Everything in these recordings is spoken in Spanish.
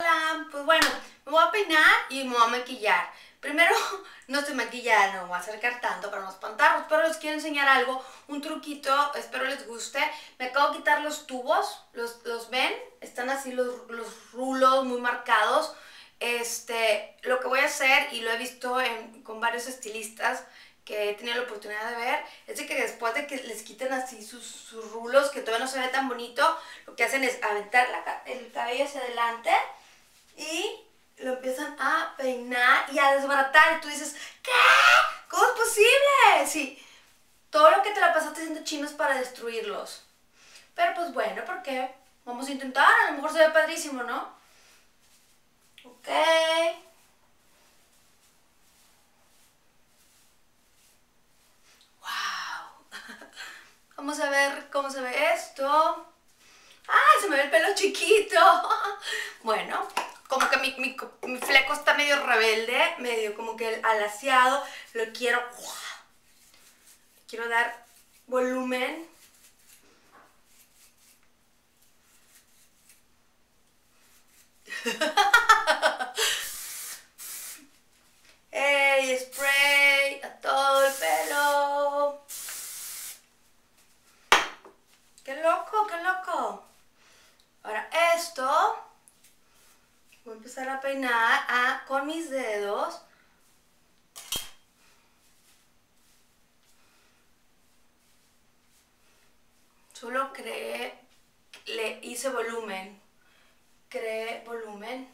Hola, pues bueno, me voy a peinar y me voy a maquillar. Primero, no estoy maquillada, no me voy a acercar tanto para no espantarlos, pero les quiero enseñar algo, un truquito, espero les guste. Me acabo de quitar los tubos, ¿los ven? Están así los rulos muy marcados. Lo que voy a hacer, y lo he visto con varios estilistas que he tenido la oportunidad de ver, es de que después de que les quiten así sus rulos, que todavía no se ve tan bonito, lo que hacen es aventar el cabello hacia adelante y lo empiezan a peinar y a desbaratar. Y tú dices, ¿qué? ¿Cómo es posible? Sí, todo lo que te la pasaste haciendo chinos para destruirlos. Pero pues bueno, ¿por qué? Vamos a intentar, a lo mejor se ve padrísimo, ¿no? Ok. Wow. Vamos a ver cómo se ve esto. ¡Ay, se me ve el pelo chiquito! Bueno, como que mi fleco está medio rebelde, medio como que alaciado. Lo quiero dar volumen. ¡Ey, spray! A todo el pelo. ¡Qué loco, qué loco! Ahora esto, voy a empezar a peinar con mis dedos. Solo le hice volumen. Creé volumen.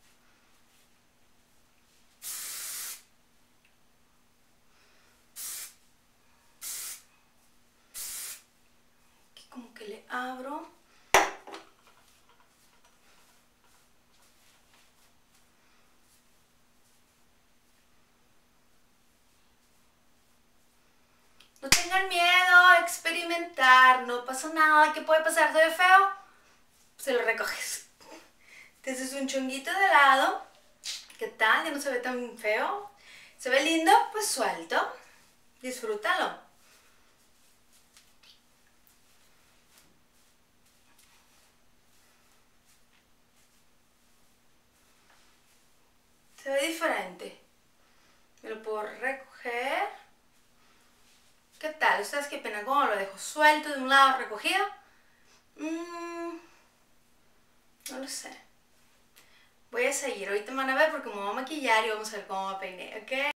Aquí como que le abro. No tengan miedo a experimentar, no pasa nada. ¿Qué puede pasar? ¿Se ve feo? Se lo recoges. Te haces un chonguito de lado. ¿Qué tal? Ya no se ve tan feo. ¿Se ve lindo? Pues suelto. Disfrútalo. Se ve diferente. Me lo puedo recoger. ¿Qué tal? ¿Ustedes qué pena? ¿Cómo lo dejo? ¿Suelto de un lado, recogido? No lo sé. Voy a seguir. Ahorita me van a ver porque me voy a maquillar y vamos a ver cómo me peiné, ¿ok?